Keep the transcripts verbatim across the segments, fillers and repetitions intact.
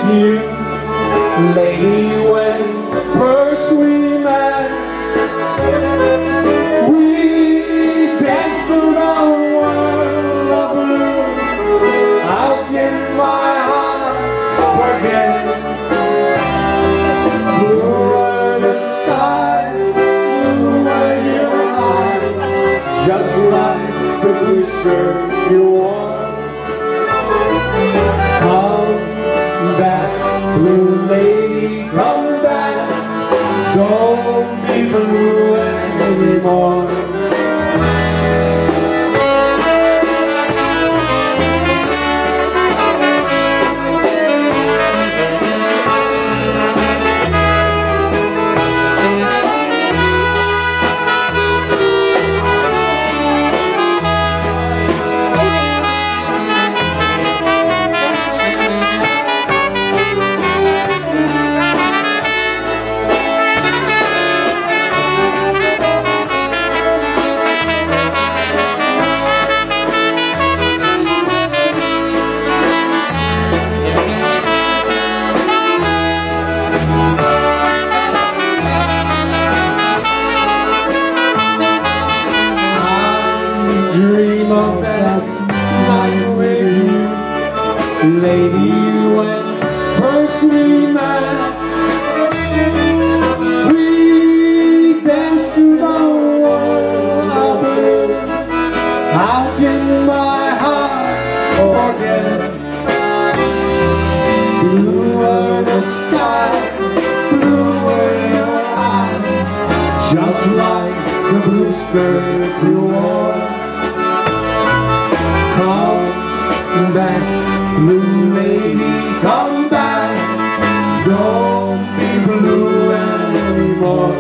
you, lady, when first we met. We danced around the world of blue. How can my heart forget? Blue were the skies, blue were your eyes, just like the blue skirt you wore. Come back, blue lady, come back. Don't be blue anymore. Dream of that night with you, lady, when first we met. We danced to the world of blue. How can my heart forget? Blue were the skies, blue were your eyes, just like the blue skirt you wore. Come back, blue lady, come back. Don't be blue anymore.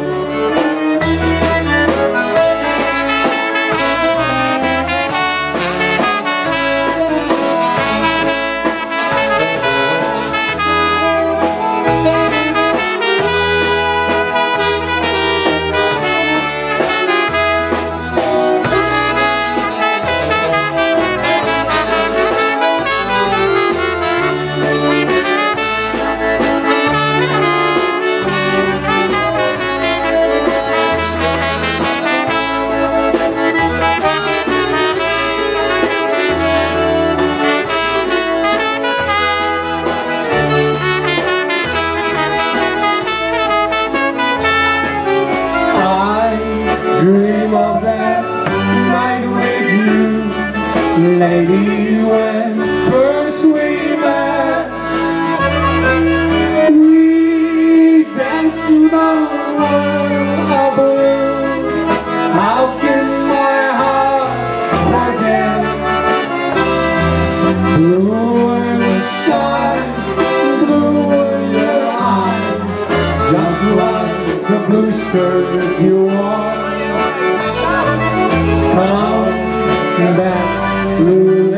Dream of that night with you, lady, when first we met. We danced to the world of blue. How can my heart forget? Blue were the skies, blue were your eyes, just like the blue skirt you wore. Come back, blue